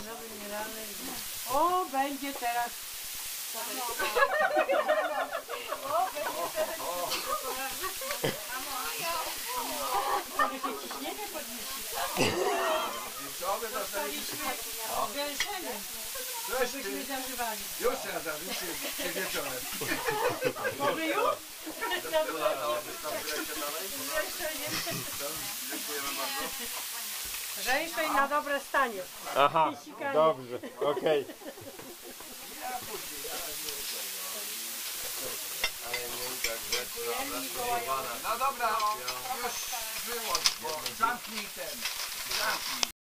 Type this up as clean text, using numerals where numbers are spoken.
Nowy mineralny. O, będzie teraz. O, będzie teraz. Może się ciśnienie podniesie. Dostaliśmy gęszenie. Byśmy zażywali. Już teraz, już wieczorem. Może już? Dziękujemy bardzo. Lżejsze i na dobre stanie. Aha, dobrze, okej. No dobra, już wyłącz, bo zamknij ten. Zamknij.